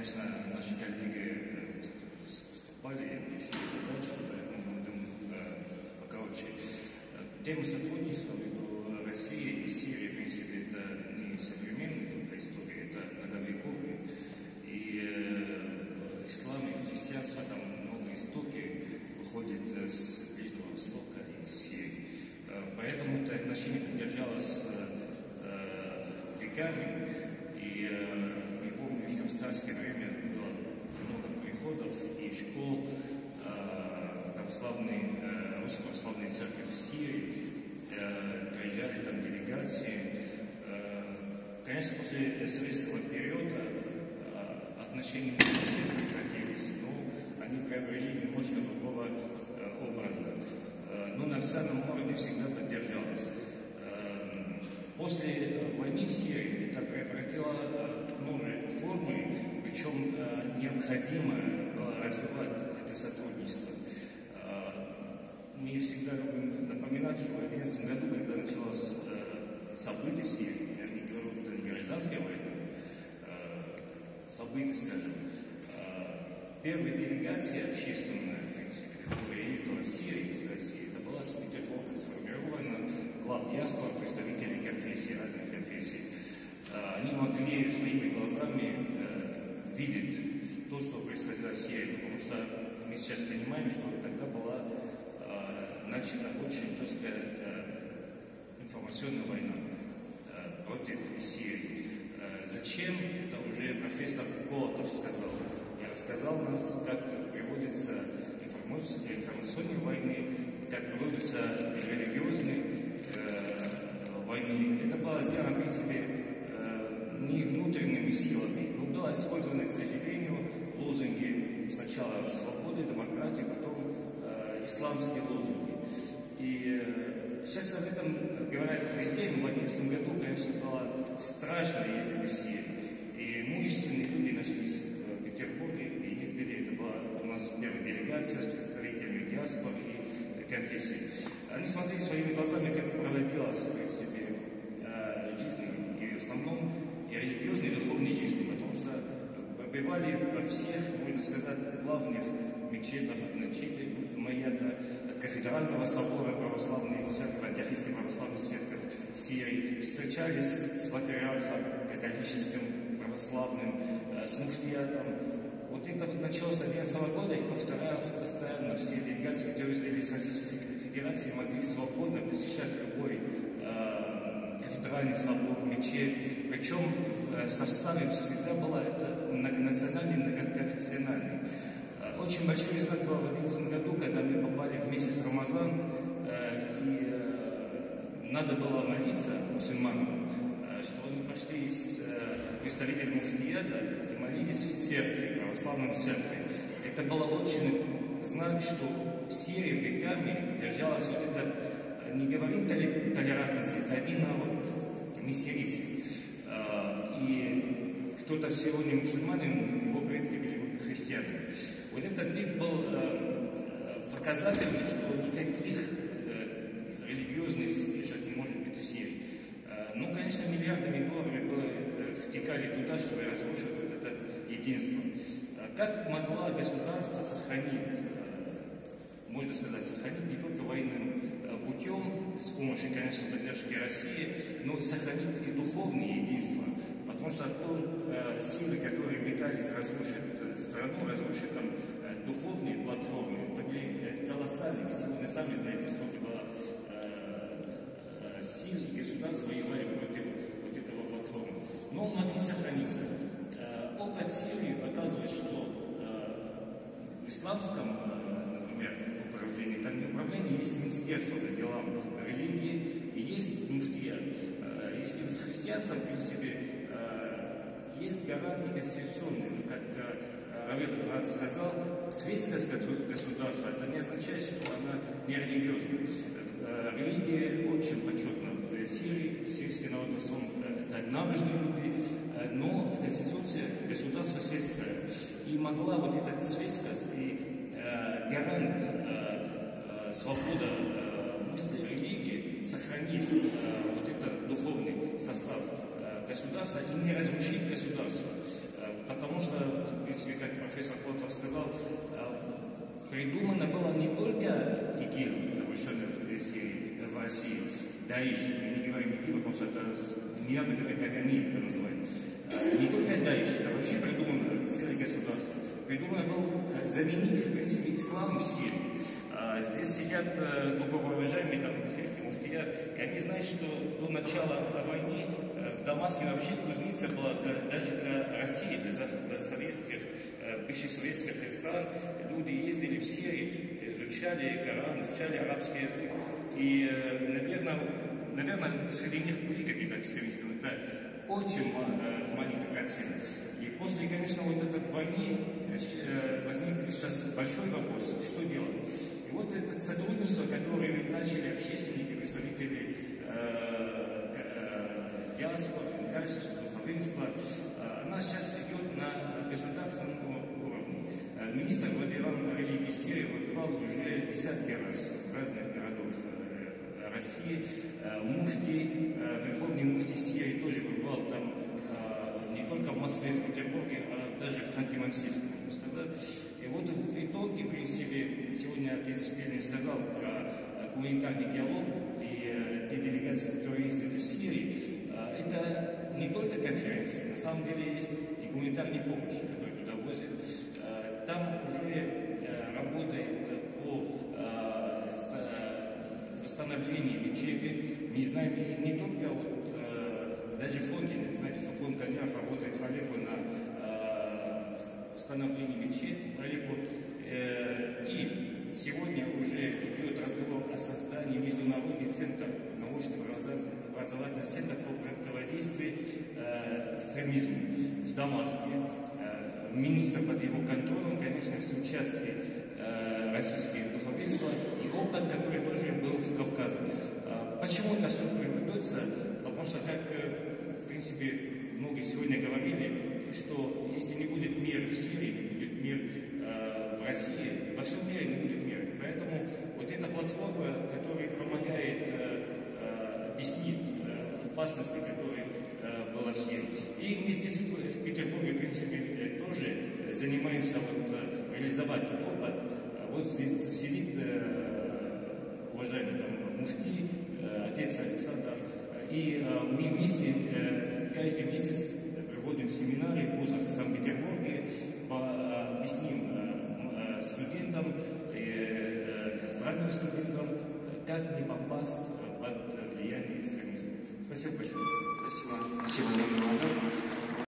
конечно, наши коллеги вступали и решили задачу, поэтому мы будем покороче. Тема сотрудничества между Россией и Сирией, в принципе, это не современная только история, это многовековая. И ислам и христианство, там много истоков выходит с Ближнего Востока и из Сирии. Поэтому это отношение продержалось веками. И я помню, еще в царское время было много приходов и школ Русской православной церкви в Сирии. Приезжали там делегации. Конечно, после советского периода отношения не совсем прекратились, но они приобрели немножко другого образа. Но на национальном уровне всегда поддержалось. После войны в Сирии это приобретило новые формы, причем необходимо было развивать это сотрудничество. Мы всегда любим напоминать, что в 2011 году, когда началось событие в Сирии, я не говорю, это не гражданская война, события, скажем, первая делегация общественная, которая ездила в Сирию из России, это была с Петербурга сформирована, глав диаспора, представители конфессий, разных конфессий. Они могли своими глазами видеть то, что происходило в Сирии, потому что мы сейчас понимаем, что тогда была начата очень жесткая информационная война против Сирии. Зачем? Это уже профессор Колотов сказал. Я рассказал нам, как приводится информационные войны, как приводятся религиозные войны. Это было сделано, в принципе, не внутренними силами, но было использовано, к сожалению, лозунги сначала свободы, демократии, потом исламские лозунги. И сейчас об этом говорят везде, но в 2011 году, конечно, было страшно ездить в Сирию. И мужественные люди нашлись в Петербурге и ездили. Это была у нас первая делегация с представителями диаспоры и конфессий. Они смотрели своими глазами, как проводилась, в принципе, жизнь, и в основном и религиозной, и духовной жизни, потому что побывали во всех, можно сказать, главных мечетах, Майята, Кафедрального собора православной церкви, Антиохийской православной церкви Сирии, встречались с патриархом католическим, православным, с муфтиятом. Вот это началось с 2011 года и повторялось постоянно. Все делегации, которые ездили с Российской Федерации, могли свободно посещать любой кафедральный собор, мечеть. Причем в составе всегда было это многонациональный, многоконфессиональный. Очень большой знак был в 2011 году, когда мы попали в месяц Рамазан, и надо было молиться мусульманам, что они пошли с представителем муфтията и молились в церкви, православной церкви. Это был очень знак, что в Сирии веками держалась вот этот, не говорим толерантности, это один народ, не сирийцы. И кто-то сегодня мусульманин, его предки были христиане. Вот этот век был показательный, что никаких религиозных стишек не может быть в Сирии. Ну, конечно, миллиардами долларов втекали туда, чтобы разрушить вот это единство. Как могло государство сохранить, можно сказать, сохранить не только военным путем, с помощью, конечно, поддержки России, но сохранить и духовное единство. Потому что силы, которые метались разрушить страну, разрушить там духовные платформы, это были колоссальные. Сегодня сами знаете, сколько было сил и государств воевали против вот этого платформы. Но могли сохраниться. Опыт Сирии показывает, что в исламском, например, управлении, там не управление, есть министерство по делам религии и есть муфтия. Если в христианстве, в принципе, есть гарантии конституционные, как Равил Хазрат сказал, светскость государства, это не означает, что она не религиозная. Религия очень почетна в Сирии, сирийский народ в основном это набожные люди, но в Конституции государство светское. И могла вот эта светскость и гарант свобода мысли религии сохранить вот этот духовный состав государства и не разрушить государство. потому что, в принципе, как профессор Плотов сказал, придумано было не только ИГИЛ, завершенный в Сирии, в России, Даиш, я не говорю ИГИЛ, потому что это не надо говорить, как они это называют. Не только Даиш, это вообще придумано целое государство. Придумано был заменитель, в принципе, ислама в Сирии. Здесь сидят глубоко уважаемые там муфтия, и они знают, что до начала войны в Дамаске вообще кузница была даже для России, для советских, бывших советских стран. Люди ездили в Сирию, изучали Коран, изучали арабский язык. И, наверное, среди них были какие-то экстремисты, но это очень маленький процент. И после, конечно, вот этой войны возник сейчас большой вопрос, что делать. И вот это сотрудничество, которое начали общественники, представители диаспоры, духовенства, она сейчас идет на государственном уровне. Министр Владимир религии Сирии бывал уже десятки раз в разных городах России. Муфти, верховный муфти Сирии тоже бывал там не только в Москве, в Петербурге, а даже в Ханты-Мансийске, можно сказать. И вот в итоге, в принципе, сегодня отец Пельный сказал про гуманитарный диалог и те делегации, которые ездят в Сирии. Это не только конференция, на самом деле есть и гуманитарная помощь, которую туда возят. Там уже работает по восстановлению мечети. Не знаю, не только вот, даже фонд, знаете, что фонд Альяф работает в Алеппо на восстановлении мечети в Алеппо. И сегодня уже идет разговор о создании международного центра, научного образовательного центра по противодействию экстремизму в Дамаске. Министр под его контролем, конечно, с участием российских духовенства и опыт, который тоже был в Кавказе. Почему это все приводится? Потому что, как, в принципе, многие сегодня говорили, что если не будет мира в Сирии, не будет мир в России, во всем мире не будет мира. Поэтому вот эта платформа, которая помогает объяснить опасности, которые была в Сирии. И мы здесь в Петербурге, в принципе, тоже занимаемся вот, реализовать этот опыт. Вот сидит уважаемый там, муфти, отец Александр, и мы вместе каждый месяц проводим семинары в вузах в Санкт-Петербурге, объясним студентам, иностранным студентам, как не попасть под влияние экстремизма. Спасибо большое. Спасибо, Владимир Иванович.